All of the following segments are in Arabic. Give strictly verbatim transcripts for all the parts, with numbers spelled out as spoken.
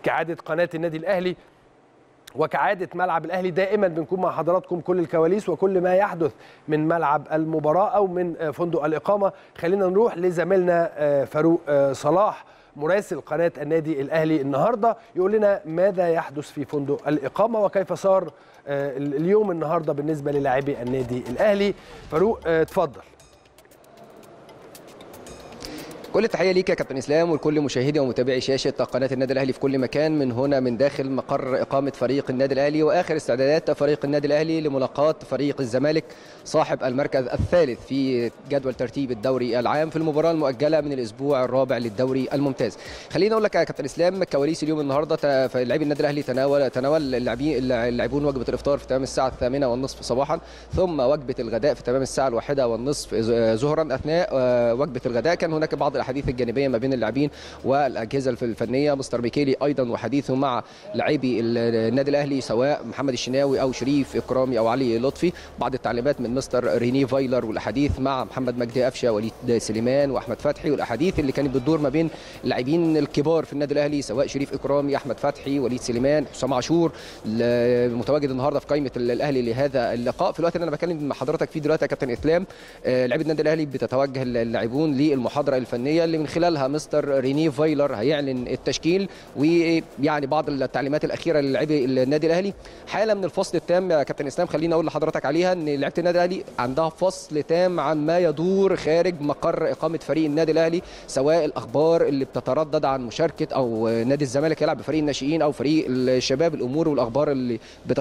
كعاده قناه النادي الاهلي وكعادة ملعب الأهلي دائما بنكون مع حضراتكم كل الكواليس وكل ما يحدث من ملعب المباراة أو من فندق الإقامة. خلينا نروح لزميلنا فاروق صلاح مراسل قناة النادي الأهلي النهاردة يقول لنا ماذا يحدث في فندق الإقامة وكيف صار اليوم النهاردة بالنسبة للاعبي النادي الأهلي. فاروق اتفضل. كل التحيه ليك يا كابتن اسلام ولكل مشاهدي ومتابعي شاشه قناه النادي الاهلي في كل مكان من هنا من داخل مقر اقامه فريق النادي الاهلي واخر استعدادات فريق النادي الاهلي لملاقاه فريق الزمالك صاحب المركز الثالث في جدول ترتيب الدوري العام في المباراه المؤجله من الاسبوع الرابع للدوري الممتاز. خليني اقول لك يا كابتن اسلام كواليس اليوم النهارده. لاعبي النادي الاهلي تناول تناول اللاعبين اللاعبون وجبه الافطار في تمام الساعه الثامنه والنصف صباحا، ثم وجبه الغداء في تمام الساعه الواحده والنصف ظهرا. اثناء وجبه الغداء كان هناك بعض الاحاديث الجانبيه ما بين اللاعبين والاجهزه الفنيه. مستر ميكيلي ايضا وحديثه مع لاعبي النادي الاهلي سواء محمد الشناوي او شريف اكرامي او علي لطفي. بعض التعليمات من مستر ريني فايلر والاحاديث مع محمد مجدي قفشه وليد سليمان واحمد فتحي، والاحاديث اللي كانت بتدور ما بين اللاعبين الكبار في النادي الاهلي سواء شريف اكرامي احمد فتحي وليد سليمان حسام عاشور المتواجد النهارده في قائمه الاهلي لهذا اللقاء. في الوقت اللي انا بكلم مع حضرتك فيه دلوقتي يا كابتن اسلام لاعبي النادي الاهلي بتتوجه اللاعبون للمحاضره الفنيه اللي من خلالها مستر ريني فايلر هيعلن التشكيل ويعني بعض التعليمات الاخيره للاعبي النادي الاهلي. حاله من الفصل التام يا كابتن اسلام خليني اقول لحضرتك عليها ان لعيبه النادي الاهلي عندها فصل تام عن ما يدور خارج مقر اقامه فريق النادي الاهلي، سواء الاخبار اللي بتتردد عن مشاركه او نادي الزمالك يلعب بفريق الناشئين او فريق الشباب، الامور والاخبار اللي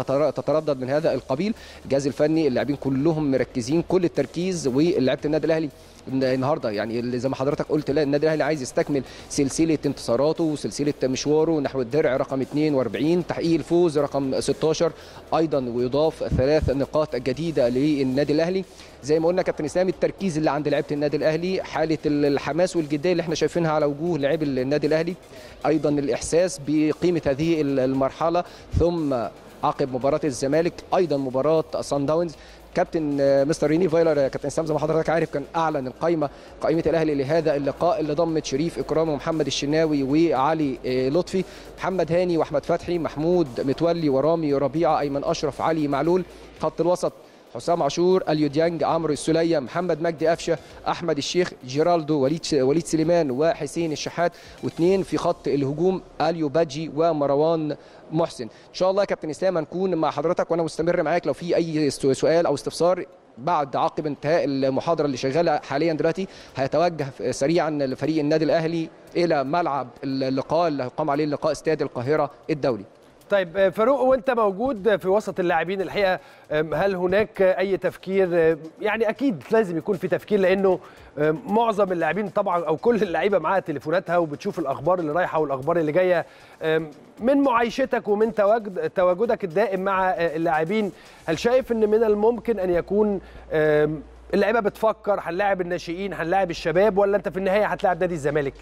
بتتردد من هذا القبيل. الجهاز الفني اللاعبين كلهم مركزين كل التركيز، ولاعيبه النادي الاهلي النهارده يعني زي ما حضرتك قلت لا النادي الاهلي عايز يستكمل سلسله انتصاراته وسلسله مشواره نحو الدرع رقم اثنين وأربعين، تحقيق الفوز رقم ستة عشر ايضا، ويضاف ثلاث نقاط جديده للنادي الاهلي. زي ما قلنا كابتن اسلام التركيز اللي عند لعيبه النادي الاهلي، حاله الحماس والجديه اللي احنا شايفينها على وجوه لاعبي النادي الاهلي، ايضا الاحساس بقيمه هذه المرحله، ثم عقب مباراه الزمالك ايضا مباراه صن داونز. كابتن مستر ريني فايلر يا كابتن اسلام زي ما حضرتك عارف كان اعلن القائمه قائمه الاهلي لهذا اللقاء اللي ضمت شريف اكرامي ومحمد الشناوي وعلي لطفي، محمد هاني واحمد فتحي، محمود متولي ورامي ربيعه، ايمن اشرف، علي معلول. خط الوسط حسام عاشور، اليو ديانج، عمرو السوليه، محمد مجدي قفشه، احمد الشيخ، جيرالدو، وليد وليد سليمان وحسين الشحات، واثنين في خط الهجوم اليو باجي ومروان محسن. ان شاء الله يا كابتن اسلام هنكون مع حضرتك وانا مستمر معاك لو في اي سؤال او استفسار بعد عقب انتهاء المحاضره اللي شغاله حاليا دلوقتي. هيتوجه سريعا لفريق النادي الاهلي الى ملعب اللقاء اللي هيقام عليه اللقاء استاد القاهره الدولي. طيب فاروق وانت موجود في وسط اللاعبين الحقيقه هل هناك اي تفكير؟ يعني اكيد لازم يكون في تفكير لانه معظم اللاعبين طبعا او كل اللعيبه معاها تليفوناتها وبتشوف الاخبار اللي رايحه والاخبار اللي جايه. من معايشتك ومن تواجد تواجدك الدائم مع اللاعبين، هل شايف ان من الممكن ان يكون اللعيبه بتفكر هنلاعب الناشئين هنلاعب الشباب، ولا انت في النهايه هتلاعب نادي الزمالك؟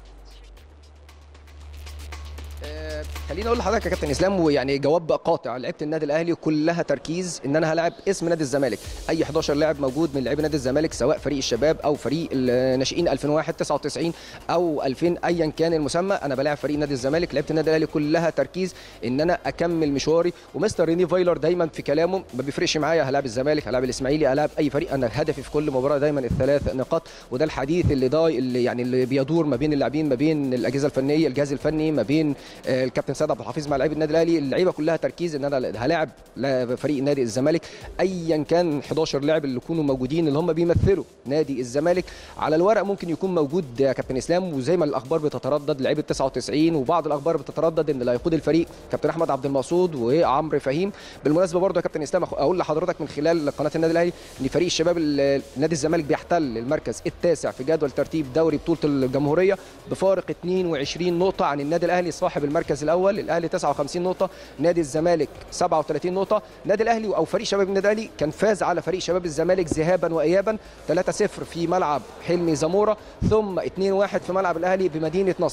خليني اقول لحضرتك يا كابتن اسلام ويعني جواب قاطع، لعيبه النادي الاهلي كلها تركيز ان انا هلاعب اسم نادي الزمالك. اي احد عشر لاعب موجود من لاعبي نادي الزمالك سواء فريق الشباب او فريق الناشئين ألفين وواحد تسعة وتسعين او ألفين ايا كان المسمى، انا بلاعب فريق نادي الزمالك. لعيبه النادي الاهلي كلها تركيز ان انا اكمل مشواري، ومستر ريني فايلر دايما في كلامه ما بيفرقش معايا هلاعب الزمالك هلاعب الاسماعيلي هلاعب اي فريق، انا هدفي في كل مباراه دايما الثلاث نقاط. وده الحديث اللي ضاي اللي يعني اللي بيدور ما بين اللاعبين ما بين الاجهزه الفنيه الجهاز الفني ما بين الكابتن سيد عبد الحفيظ مع لعيبه النادي الاهلي. اللعيبه كلها تركيز ان انا هلاعب فريق نادي الزمالك ايا كان احد عشر لاعب اللي يكونوا موجودين اللي هم بيمثلوا نادي الزمالك. على الورق ممكن يكون موجود يا كابتن اسلام، وزي ما الاخبار بتتردد لعيبه تسعة وتسعين وبعض الاخبار بتتردد ان اللي هيقود الفريق كابتن احمد عبد المقصود وعمرو فهيم. بالمناسبه برضه يا كابتن اسلام اقول لحضرتك من خلال قناه النادي الاهلي ان فريق الشباب نادي الزمالك بيحتل المركز التاسع في جدول ترتيب دوري بطوله الجمهوريه بفارق اثنين وعشرين نقطه عن النادي الاهلي صاحب المركز الاول. الاهلي تسعة وخمسين نقطه، نادي الزمالك سبعة وثلاثين نقطه. نادي الاهلي او فريق شباب النادي الاهلي كان فاز على فريق شباب الزمالك ذهابا وايابا ثلاثة صفر في ملعب حلمي زموره، ثم اثنين واحد في ملعب الاهلي بمدينه نصر.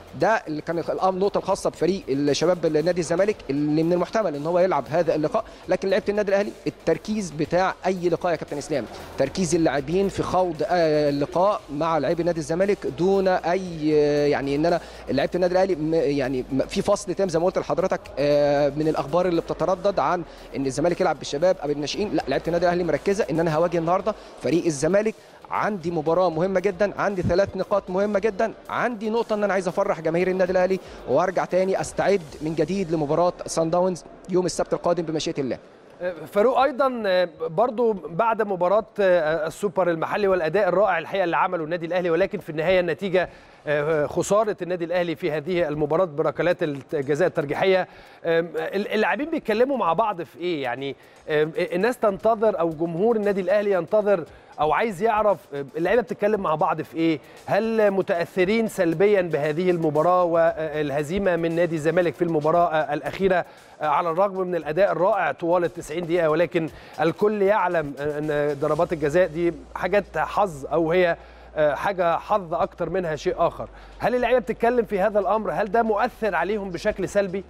ده اللي كان النقطه الخاصه بفريق الشباب نادي الزمالك، اللي من المحتمل ان هو يلعب هذا اللقاء. لكن لعيبه النادي الاهلي التركيز بتاع اي لقاء يا كابتن اسلام، تركيز اللاعبين في خوض اللقاء مع لاعبي نادي الزمالك دون اي يعني ان انا لعيبه النادي الاهلي يعني في فصل تام زي ما قلت لحضرتك من الاخبار اللي بتتردد عن ان الزمالك يلعب بالشباب او الناشئين. لا، لعيبه النادي الاهلي مركزه ان انا هواجه النهارده فريق الزمالك، عندي مباراه مهمه جدا، عندي ثلاث نقاط مهمه جدا، عندي نقطه ان انا عايز افرح جماهير النادي الاهلي وارجع تاني استعد من جديد لمباراه صن داونز يوم السبت القادم بمشيئه الله. فاروق، ايضا برضو بعد مباراه السوبر المحلي والاداء الرائع الحقيقه اللي عمله النادي الاهلي، ولكن في النهايه النتيجه خساره النادي الاهلي في هذه المباراه بركلات الجزاء الترجيحيه. اللاعبين بيتكلموا مع بعض في ايه؟ يعني الناس تنتظر او جمهور النادي الاهلي ينتظر او عايز يعرف اللعيبه بتتكلم مع بعض في ايه؟ هل متاثرين سلبيا بهذه المباراه والهزيمه من نادي الزمالك في المباراه الاخيره على الرغم من الاداء الرائع طوال التسعين دقيقه، ولكن الكل يعلم ان ضربات الجزاء دي حاجات حظ او هي حاجه حظ اكتر منها شيء اخر. هل اللعيبه بتتكلم في هذا الامر؟ هل ده مؤثر عليهم بشكل سلبي؟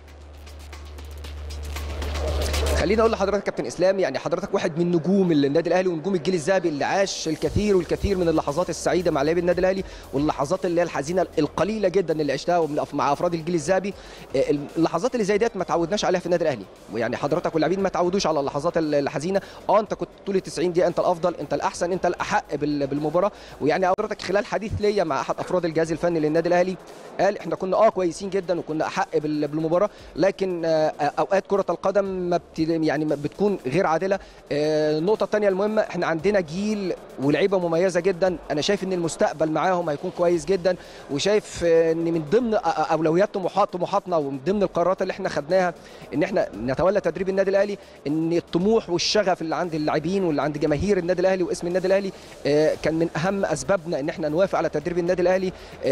خليني اقول لحضرتك كابتن اسلام، يعني حضرتك واحد من نجوم النادي الاهلي ونجوم الجيل الذهبي اللي عاش الكثير والكثير من اللحظات السعيده مع لاعبي النادي الاهلي واللحظات اللي هي الحزينه القليله جدا اللي عشتها مع افراد الجيل الذهبي. اللحظات اللي زي ديت ما تعودناش عليها في النادي الاهلي، ويعني حضرتك واللاعبين ما تعودوش على اللحظات الحزينه. اه انت كنت طول التسعين دقيقه انت الافضل، انت الاحسن، انت الاحق بالمباراه. ويعني حضرتك خلال حديث ليا مع احد افراد الجهاز الفني للنادي الاهلي قال احنا كنا اه كويسين جدا وكنا احق بالمباراه، لكن اوقات كره القدم ما بت يعني ما بتكون غير عادله. النقطه الثانيه المهمه، احنا عندنا جيل ولاعيبه مميزه جدا، انا شايف ان المستقبل معاهم هيكون كويس جدا، وشايف ان من ضمن اولويات طموحات طموحاتنا ومن ضمن القرارات اللي احنا خدناها ان احنا نتولى تدريب النادي الاهلي، ان الطموح والشغف اللي عند اللاعبين واللي عند جماهير النادي الاهلي واسم النادي الاهلي كان من اهم اسبابنا ان احنا نوافق على تدريب النادي الاهلي.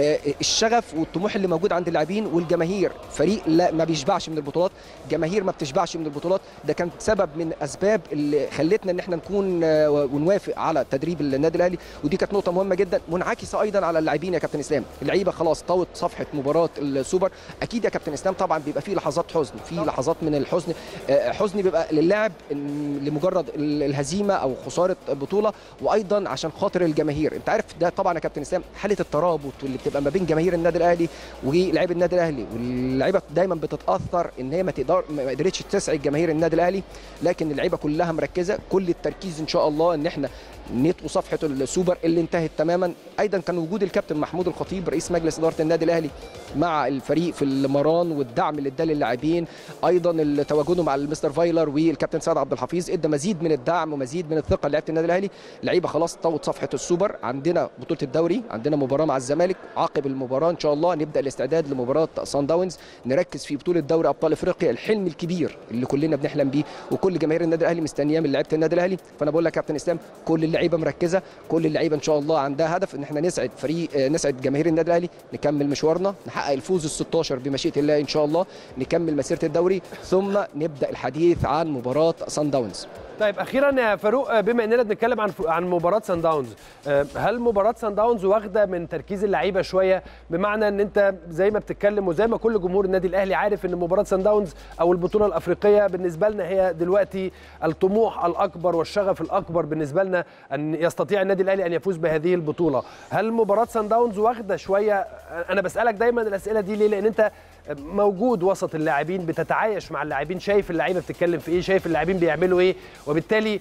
الشغف والطموح اللي موجود عند اللاعبين والجماهير، فريق لا ما بيشبعش من البطولات، جماهير ما بتشبعش من البطولات، ده كان سبب من اسباب اللي خلتنا ان احنا نكون ونوافق على تدريب النادي الاهلي. ودي كانت نقطه مهمه جدا منعكسه ايضا على اللاعبين يا كابتن اسلام. اللعيبه خلاص طوت صفحه مباراه السوبر. اكيد يا كابتن اسلام طبعا بيبقى فيه لحظات حزن، في لحظات من الحزن، حزن بيبقى للاعب لمجرد الهزيمه او خساره بطوله، وايضا عشان خاطر الجماهير. انت عارف ده طبعا يا كابتن اسلام حاله الترابط اللي بتبقى ما بين جماهير النادي الاهلي ولاعيبه النادي الاهلي، واللعيبه دايما بتتاثر ان هي ما تقدر ما قدرتش تسعد جماهير النادي الاهلي، لكن اللعيبه كلها مركزه، كل التركيز ان شاء الله ان احنا نطوي صفحه السوبر اللي انتهت تماما. ايضا كان وجود الكابتن محمود الخطيب رئيس مجلس اداره النادي الاهلي مع الفريق في المران والدعم اللي اداه للاعبين، ايضا تواجده مع المستر فايلر والكابتن سعد عبد الحفيظ ادى مزيد من الدعم ومزيد من الثقه لعيبه النادي الاهلي. اللعيبه خلاص طوت صفحه السوبر، عندنا بطوله الدوري، عندنا مباراه مع الزمالك، عقب المباراه ان شاء الله نبدا الاستعداد لمباراه صن داونز، نركز في بطوله دوري ابطال افريقيا، الحلم الكبير اللي كلنا بنحلم بيه وكل جماهير النادي الاهلي مستنياه من لعيبه النادي الاهلي. فانا بقول لك يا كابتن اسلام كل اللعيبه مركزه، كل اللعيبه ان شاء الله عندها هدف ان احنا نسعد فريق نسعد جماهير النادي الاهلي، نكمل مشوارنا، نحقق الفوز ال ستاشر بمشيئه الله ان شاء الله، نكمل مسيره الدوري، ثم نبدا الحديث عن مباراه صن داونز. طيب اخيرا يا فاروق، بما اننا بنتكلم عن عن مباراه صن داونز، هل مباراه صن داونز واخده من تركيز اللعيبه شويه؟ بمعنى ان انت زي ما بتتكلم وزي ما كل جمهور النادي الاهلي عارف ان مباراه صن داونز او البطوله الافريقيه بالنسبه لنا هي دلوقتي الطموح الاكبر والشغف الاكبر بالنسبه لنا ان يستطيع النادي الاهلي ان يفوز بهذه البطوله. هل مباراه صن داونز واخده شويه؟ انا بسالك دايما الاسئله دي ليه؟ لان انت موجود وسط اللاعبين، بتتعايش مع اللاعبين، شايف اللعيبه بتتكلم في ايه، شايف اللاعبين بيعملوا ايه، وبالتالي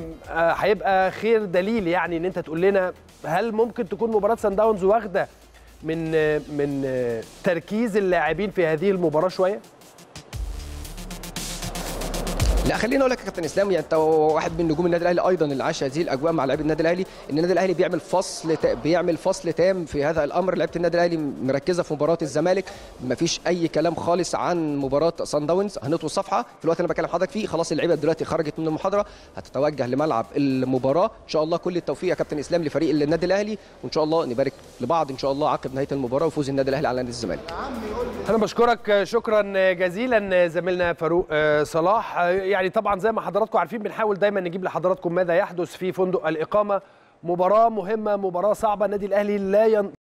هيبقى خير دليل يعني ان انت تقول لنا هل ممكن تكون مباراه صن داونز واخده من من تركيز اللاعبين في هذه المباراه شويه؟ لا خليني اقول لك يا كابتن اسلام، يعني انت واحد من نجوم النادي الاهلي ايضا اللي عاش هذه الاجواء مع لعيبه النادي الاهلي، ان النادي الاهلي بيعمل فصل بيعمل فصل تام في هذا الامر. لعيبه النادي الاهلي مركزه في مباراه الزمالك، ما فيش اي كلام خالص عن مباراه صن داونز، هنطوي الصفحه في الوقت اللي انا بكلم حضرتك فيه. خلاص اللعيبه دلوقتي خرجت من المحاضره، هتتوجه لملعب المباراه ان شاء الله. كل التوفيق يا كابتن اسلام لفريق النادي الاهلي، وان شاء الله نبارك لبعض ان شاء الله عقب نهايه المباراه وفوز النادي الاهلي على نادي الزمالك. انا بشكرك شكرا جزيلا زميلنا فاروق صلاح. يعني طبعا زي ما حضراتكم عارفين بنحاول دايما نجيب لحضراتكم ماذا يحدث في فندق الإقامة. مباراة مهمة، مباراة صعبة، النادي الأهلي لا ين...